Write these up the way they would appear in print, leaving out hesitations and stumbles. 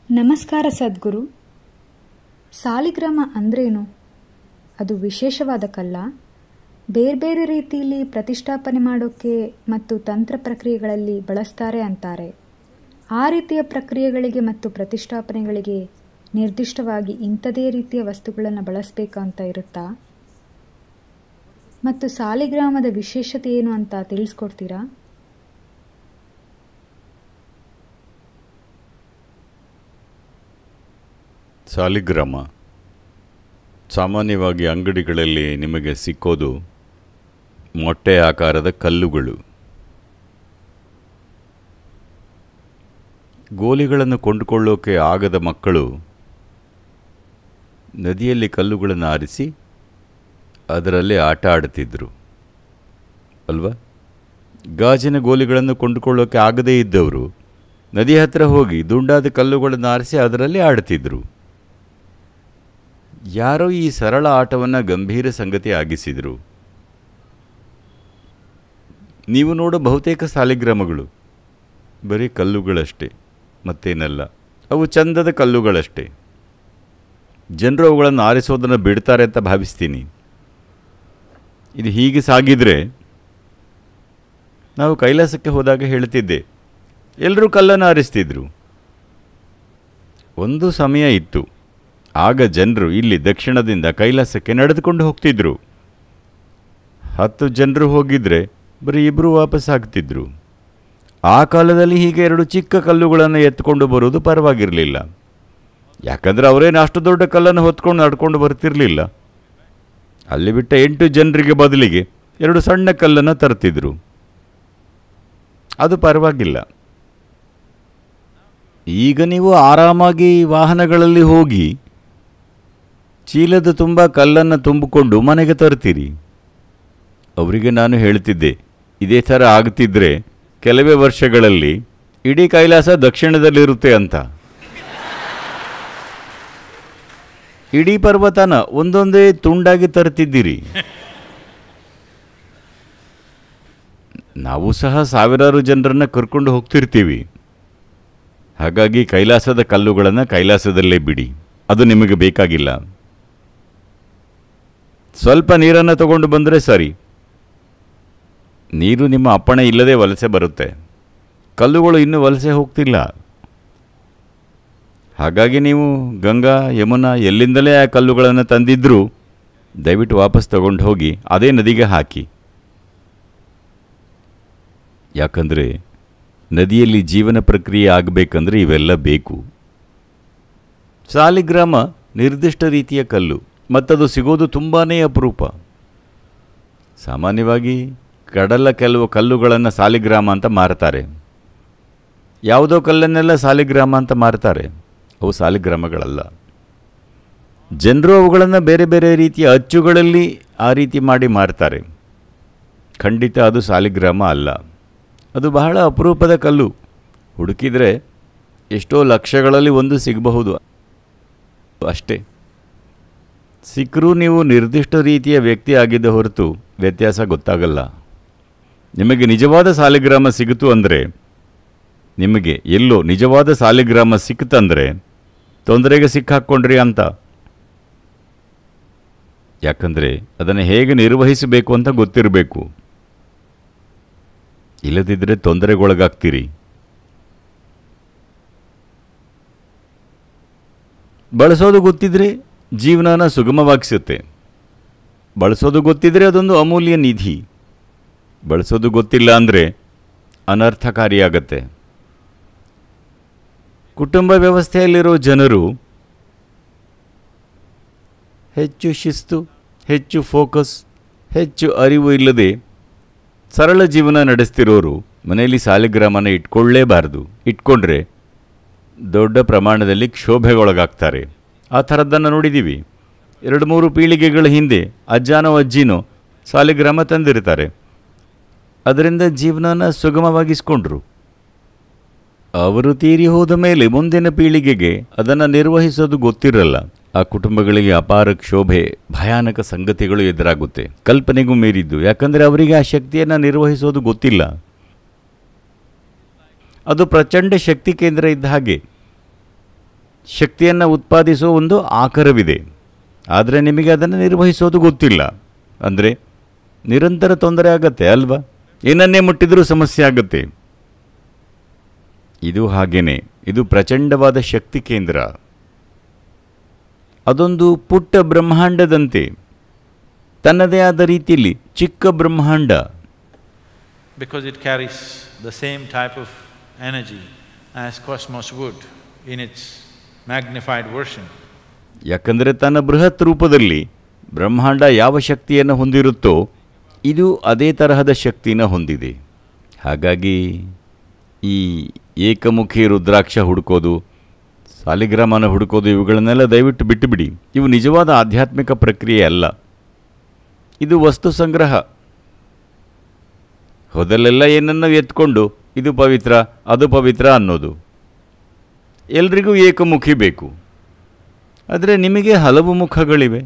ನಮಸ್ಕಾರ ಸದ್ಗುರು. ಸಾಲಿಗ್ರಾಮ ಅಂದ್ರೇನು? ಅದು ವಿಶೇಷವಾದ ಕಲ್ಲ? ಬೇರೆ ರೀತಿಯಲ್ಲಿ ಪ್ರತಿಷ್ಠಾಪನೆ ಮಾಡೋಕ್ಕೆ ಮತ್ತು ತಂತ್ರ ಪ್ರಕ್ರಿಯೆಗಳಲ್ಲಿ ಬಳಸ್ತಾರೆ ಅಂತಾರೆ. ಆ ರೀತಿಯ ಪ್ರಕ್ರಿಯೆಗಳಿಗೆ ಮತ್ತು ಪ್ರತಿಷ್ಠಾಪನೆಗಳಿಗೆ ನಿರ್ದಿಷ್ಟವಾಗಿ ಇಂಥದೇ ರೀತಿಯ ವಸ್ತುಗಳನ್ನು ಬಳಸಬೇಕಂತ ಇರುತ್ತಾ? ಮತ್ತು ಸಾಲಿಗ್ರಾಮದ ವಿಶೇಷತೆ ಏನು ಅಂತ ತಿಳಿಸ್ಕೊಡ್ತೀರಾ? ಸಾಲಿಗ್ರಾಮ ಸಾಮಾನ್ಯವಾಗಿ ಅಂಗಡಿಗಳಲ್ಲಿ ನಿಮಗೆ ಸಿಕ್ಕೋದು ಮೊಟ್ಟೆ ಆಕಾರದ ಕಲ್ಲುಗಳು. ಗೋಲಿಗಳನ್ನು ಕೊಂಡುಕೊಳ್ಳೋಕೆ ಆಗದ ಮಕ್ಕಳು ನದಿಯಲ್ಲಿ ಕಲ್ಲುಗಳನ್ನು ಆರಿಸಿ ಅದರಲ್ಲಿ ಆಟ ಆಡುತ್ತಿದ್ದರು ಅಲ್ವಾ? ಗಾಜಿನ ಗೋಲಿಗಳನ್ನು ಕೊಂಡುಕೊಳ್ಳೋಕೆ ಆಗದೇ ಇದ್ದವರು ನದಿ ಹತ್ತಿರ ಹೋಗಿ ದುಂಡಾದ ಕಲ್ಲುಗಳನ್ನು ಆರಿಸಿ ಅದರಲ್ಲಿ ಆಡುತ್ತಿದ್ದರು. ಯಾರೋ ಈ ಸರಳ ಆಟವನ್ನು ಗಂಭೀರ ಸಂಗತಿ ಆಗಿಸಿದರು. ನೀವು ನೋಡೋ ಬಹುತೇಕ ಸಾಲಿಗ್ರಾಮಗಳು ಬರೀ ಕಲ್ಲುಗಳಷ್ಟೇ, ಮತ್ತೇನಲ್ಲ. ಅವು ಚಂದದ ಕಲ್ಲುಗಳಷ್ಟೇ. ಜನರು ಅವುಗಳನ್ನು ಆರಿಸೋದನ್ನು ಬಿಡ್ತಾರೆ ಅಂತ ಭಾವಿಸ್ತೀನಿ. ಇದು ಹೀಗೆ ಸಾಗಿದರೆ ನಾವು ಕೈಲಾಸಕ್ಕೆ ಹೋದಾಗ ಹೇಳ್ತಿದ್ದೆ, ಎಲ್ಲರೂ ಕಲ್ಲನ್ನು ಆರಿಸ್ತಿದ್ರು. ಒಂದು ಸಮಯ ಇತ್ತು, ಆಗ ಜನರು ಇಲ್ಲಿ ದಕ್ಷಿಣದಿಂದ ಕೈಲಾಸಕ್ಕೆ ನಡೆದುಕೊಂಡು ಹೋಗ್ತಿದ್ರು. 10 ಜನರು ಹೋಗಿದ್ರೆ ಬರೀ 2 ವಾಪಸ್ ಆಗ್ತಿದ್ರು. ಆ ಕಾಲದಲ್ಲಿ ಹೀಗೆ 2 ಚಿಕ್ಕ ಕಲ್ಲುಗಳನ್ನು ಎತ್ಕೊಂಡು ಬರೋದು ಪರವಾಗಿರಲಿಲ್ಲ. ಯಾಕಂದರೆ ಅವರೇನು ಅಷ್ಟು ದೊಡ್ಡ ಕಲ್ಲನ್ನು ಹೊತ್ಕೊಂಡು ನಡ್ಕೊಂಡು ಬರ್ತಿರಲಿಲ್ಲ. ಅಲ್ಲಿ ಬಿಟ್ಟ 8 ಜನರಿಗೆ ಬದಲಿಗೆ 2 ಸಣ್ಣ ಕಲ್ಲನ್ನು ತರ್ತಿದ್ರು. ಅದು ಪರವಾಗಿಲ್ಲ. ಈಗ ನೀವು ಆರಾಮಾಗಿ ವಾಹನಗಳಲ್ಲಿ ಹೋಗಿ ಚೀಲದ ತುಂಬ ಕಲ್ಲನ್ನು ತುಂಬಿಕೊಂಡು ಮನೆಗೆ ತರ್ತೀರಿ. ಅವರಿಗೆ ನಾನು ಹೇಳ್ತಿದ್ದೆ, ಇದೇ ಥರ ಆಗ್ತಿದ್ರೆ ಕೆಲವೇ ವರ್ಷಗಳಲ್ಲಿ ಇಡೀ ಕೈಲಾಸ ದಕ್ಷಿಣದಲ್ಲಿರುತ್ತೆ ಅಂತ. ಇಡೀ ಪರ್ವತನ ಒಂದೊಂದೇ ತುಂಡಾಗಿ ತರ್ತಿದ್ದೀರಿ. ನಾವು ಸಹ ಸಾವಿರಾರು ಜನರನ್ನು ಕರ್ಕೊಂಡು ಹೋಗ್ತಿರ್ತೀವಿ. ಹಾಗಾಗಿ ಕೈಲಾಸದ ಕಲ್ಲುಗಳನ್ನು ಕೈಲಾಸದಲ್ಲೇ ಬಿಡಿ, ಅದು ನಿಮಗೆ ಬೇಕಾಗಿಲ್ಲ. ಸ್ವಲ್ಪ ನೀರನ್ನು ತಗೊಂಡು ಬಂದರೆ ಸರಿ. ನೀರು ನಿಮ್ಮ ಅಪ್ಪಣೆ ಇಲ್ಲದೆ ವಲಸೆ ಬರುತ್ತೆ. ಕಲ್ಲುಗಳು ಇನ್ನೂ ವಲಸೆ ಹೋಗ್ತಿಲ್ಲ. ಹಾಗಾಗಿ ನೀವು ಗಂಗಾ, ಯಮುನಾ ಎಲ್ಲಿಂದಲೇ ಆ ಕಲ್ಲುಗಳನ್ನು ತಂದಿದ್ದರೂ ದಯವಿಟ್ಟು ವಾಪಸ್ ತಗೊಂಡು ಹೋಗಿ ಅದೇ ನದಿಗೆ ಹಾಕಿ. ಯಾಕಂದರೆ ನದಿಯಲ್ಲಿ ಜೀವನ ಪ್ರಕ್ರಿಯೆ ಆಗಬೇಕಂದ್ರೆ ಇವೆಲ್ಲ ಬೇಕು. ಸಾಲಿಗ್ರಾಮ ನಿರ್ದಿಷ್ಟ ರೀತಿಯ ಕಲ್ಲು, ಮತ್ತದು ಸಿಗೋದು ತುಂಬಾ ಅಪರೂಪ. ಸಾಮಾನ್ಯವಾಗಿ ಕಡಲ ಕೆಲವು ಕಲ್ಲುಗಳನ್ನು ಸಾಲಿಗ್ರಾಮ ಅಂತ ಮಾರ್ತಾರೆ. ಯಾವುದೋ ಕಲ್ಲನ್ನೆಲ್ಲ ಸಾಲಿಗ್ರಾಮ ಅಂತ ಮಾರ್ತಾರೆ. ಅವು ಸಾಲಿಗ್ರಾಮಗಳಲ್ಲ. ಜನರು ಅವುಗಳನ್ನು ಬೇರೆ ಬೇರೆ ರೀತಿಯ ಅಚ್ಚುಗಳಲ್ಲಿ ಆ ರೀತಿ ಮಾಡಿ ಮಾರ್ತಾರೆ. ಖಂಡಿತ ಅದು ಸಾಲಿಗ್ರಾಮ ಅಲ್ಲ. ಅದು ಬಹಳ ಅಪರೂಪದ ಕಲ್ಲು. ಹುಡುಕಿದರೆ ಎಷ್ಟೋ ಲಕ್ಷಗಳಲ್ಲಿ ಒಂದು ಸಿಗಬಹುದು ಅಷ್ಟೇ. ಸಿಕ್ಕರೂ ನೀವು ನಿರ್ದಿಷ್ಟ ರೀತಿಯ ವ್ಯಕ್ತಿ ಆಗಿದ್ದ ಹೊರತು ವ್ಯತ್ಯಾಸ ಗೊತ್ತಾಗಲ್ಲ. ನಿಮಗೆ ನಿಜವಾದ ಸಾಲಿಗ್ರಾಮ ಸಿಗುತ್ತು ಅಂದರೆ, ನಿಮಗೆ ಎಲ್ಲೋ ನಿಜವಾದ ಸಾಲಿಗ್ರಾಮ ಸಿಕ್ತಂದರೆ ತೊಂದರೆಗೆ ಸಿಕ್ಕಾಕ್ಕೊಂಡ್ರಿ ಅಂತ. ಯಾಕಂದರೆ ಅದನ್ನು ಹೇಗೆ ನಿರ್ವಹಿಸಬೇಕು ಅಂತ ಗೊತ್ತಿರಬೇಕು. ಇಲ್ಲದಿದ್ದರೆ ತೊಂದರೆಗೊಳಗಾಗ್ತೀರಿ. ಬಳಸೋದು ಗೊತ್ತಿದ್ರೆ ಜೀವನನ ಸುಗಮವಾಗಿಸುತ್ತೆ. ಬಳಸೋದು ಗೊತ್ತಿದ್ರೆ ಅದೊಂದು ಅಮೂಲ್ಯ ನಿಧಿ. ಬಳಸೋದು ಗೊತ್ತಿಲ್ಲ ಅಂದರೆ ಅನರ್ಥಕಾರಿಯಾಗತ್ತೆ. ಕುಟುಂಬ ವ್ಯವಸ್ಥೆಯಲ್ಲಿರೋ ಜನರು ಹೆಚ್ಚು ಶಿಸ್ತು, ಹೆಚ್ಚು ಫೋಕಸ್, ಹೆಚ್ಚು ಅರಿವು ಇಲ್ಲದೆ ಸರಳ ಜೀವನ ನಡೆಸ್ತಿರೋರು ಮನೆಯಲ್ಲಿ ಸಾಲಿಗ್ರಾಮನ ಇಟ್ಕೊಳ್ಳೇಬಾರ್ದು. ಇಟ್ಕೊಂಡ್ರೆ ದೊಡ್ಡ ಪ್ರಮಾಣದಲ್ಲಿ ಕ್ಷೋಭೆಗೊಳಗಾಗ್ತಾರೆ. ಆ ಥರದ್ದನ್ನು ನೋಡಿದ್ದೀವಿ. 2-3 ಪೀಳಿಗೆಗಳ ಹಿಂದೆ ಅಜ್ಜನೋ ಅಜ್ಜಿನೋ ಸಾಲಿಗ್ರಾಮ ತಂದಿರ್ತಾರೆ. ಅದರಿಂದ ಜೀವನನ ಸುಗಮವಾಗಿಸ್ಕೊಂಡ್ರು. ಅವರು ತೀರಿ ಹೋದ ಮೇಲೆ ಮುಂದಿನ ಪೀಳಿಗೆಗೆ ಅದನ್ನು ನಿರ್ವಹಿಸೋದು ಗೊತ್ತಿರಲ್ಲ. ಆ ಕುಟುಂಬಗಳಿಗೆ ಅಪಾರ ಕ್ಷೋಭೆ, ಭಯಾನಕ ಸಂಗತಿಗಳು ಎದುರಾಗುತ್ತೆ. ಕಲ್ಪನೆಗೂ ಮೀರಿದ್ದು. ಯಾಕಂದರೆ ಅವರಿಗೆ ಆ ಶಕ್ತಿಯನ್ನು ನಿರ್ವಹಿಸೋದು ಗೊತ್ತಿಲ್ಲ. ಅದು ಪ್ರಚಂಡ ಶಕ್ತಿ ಕೇಂದ್ರ ಇದ್ದ ಹಾಗೆ. ಶಕ್ತಿಯನ್ನು ಉತ್ಪಾದಿಸೋ ಒಂದು ಆಕಾರವಿದೆ. ಆದರೆ ನಿಮಗೆ ಅದನ್ನು ನಿರ್ವಹಿಸೋದು ಗೊತ್ತಿಲ್ಲ. ಅಂದರೆ ನಿರಂತರ ತೊಂದರೆ ಆಗತ್ತೆ ಅಲ್ವಾ? ಏನನ್ನೇ ಮುಟ್ಟಿದರೂ ಸಮಸ್ಯೆ ಆಗುತ್ತೆ. ಇದು ಹಾಗೇನೆ. ಇದು ಪ್ರಚಂಡವಾದ ಶಕ್ತಿ ಕೇಂದ್ರ. ಅದೊಂದು ಪುಟ್ಟ ಬ್ರಹ್ಮಾಂಡದಂತೆ, ತನ್ನದೇ ಆದ ರೀತಿಯಲ್ಲಿ ಚಿಕ್ಕ ಬ್ರಹ್ಮಾಂಡ. Because it carries the same type of energy as cosmos would in its magnified version. ಯಾಕಂದರೆ ತನ್ನ ಬೃಹತ್ ರೂಪದಲ್ಲಿ ಬ್ರಹ್ಮಾಂಡ ಯಾವ ಶಕ್ತಿಯನ್ನು ಹೊಂದಿರುತ್ತೋ ಇದು ಅದೇ ತರಹದ ಶಕ್ತಿನ ಹೊಂದಿದೆ. ಹಾಗಾಗಿ ಈ ಏಕಮುಖಿ ರುದ್ರಾಕ್ಷ ಹುಡುಕೋದು, ಸಾಲಿಗ್ರಾಮನ ಹುಡುಕೋದು, ಇವುಗಳನ್ನೆಲ್ಲ ದಯವಿಟ್ಟು ಬಿಟ್ಟುಬಿಡಿ. ಇವು ನಿಜವಾದ ಆಧ್ಯಾತ್ಮಿಕ ಪ್ರಕ್ರಿಯೆ ಅಲ್ಲ. ಇದು ವಸ್ತು ಸಂಗ್ರಹ. ಹೊದಲೆಲ್ಲ ಏನನ್ನು ಎತ್ಕೊಂಡು ಇದು ಪವಿತ್ರ ಅದು ಪವಿತ್ರ ಅನ್ನೋದು. ಎಲ್ರಿಗೂ ಏಕಮುಖಿ ಬೇಕು. ಆದರೆ ನಿಮಗೆ ಹಲವು ಮುಖಗಳಿವೆ.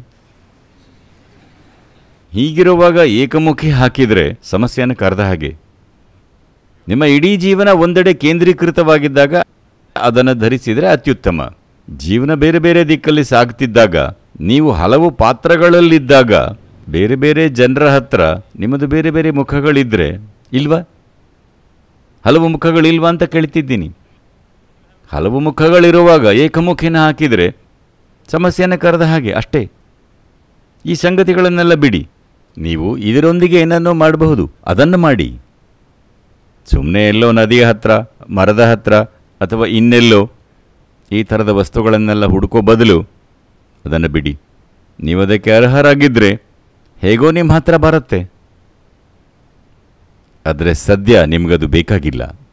ಹೀಗಿರುವಾಗ ಏಕಮುಖಿ ಹಾಕಿದರೆ ಸಮಸ್ಯೆಯನ್ನು ಕರೆದ ಹಾಗೆ. ನಿಮ್ಮ ಇಡೀ ಜೀವನ ಒಂದೆಡೆ ಕೇಂದ್ರೀಕೃತವಾಗಿದ್ದಾಗ ಅದನ್ನು ಧರಿಸಿದರೆ ಅತ್ಯುತ್ತಮ. ಜೀವನ ಬೇರೆ ಬೇರೆ ದಿಕ್ಕಲ್ಲಿ ಸಾಗ್ತಿದ್ದಾಗ, ನೀವು ಹಲವು ಪಾತ್ರಗಳಲ್ಲಿದ್ದಾಗ, ಬೇರೆ ಬೇರೆ ಜನರ ಹತ್ರ ನಿಮ್ಮದು ಬೇರೆ ಬೇರೆ ಮುಖಗಳಿದ್ದರೆ ಇಲ್ವಾ? ಹಲವು ಮುಖಗಳಿಲ್ವಾ ಅಂತ ಕೇಳ್ತಿದ್ದೀನಿ. ಹಲವು ಮುಖಗಳಿರುವಾಗ ಏಕಮುಖಿನ ಹಾಕಿದರೆ ಸಮಸ್ಯೆಯನ್ನು ಕರೆದ ಹಾಗೆ ಅಷ್ಟೇ. ಈ ಸಂಗತಿಗಳನ್ನೆಲ್ಲ ಬಿಡಿ. ನೀವು ಇದರೊಂದಿಗೆ ಏನನ್ನೋ ಮಾಡಬಹುದು, ಅದನ್ನು ಮಾಡಿ. ಸುಮ್ಮನೆ ಎಲ್ಲೋ ನದಿಯ ಹತ್ರ, ಮರದ ಹತ್ರ ಅಥವಾ ಇನ್ನೆಲ್ಲೋ ಈ ಥರದ ವಸ್ತುಗಳನ್ನೆಲ್ಲ ಹುಡುಕೋ ಬದಲು ಅದನ್ನು ಬಿಡಿ. ನೀವು ಅದಕ್ಕೆ ಅರ್ಹರಾಗಿದ್ದರೆ ಹೇಗೋ ನಿಮ್ಮ ಹತ್ರ ಬರುತ್ತೆ. ಆದರೆ ಸದ್ಯ ನಿಮಗದು ಬೇಕಾಗಿಲ್ಲ.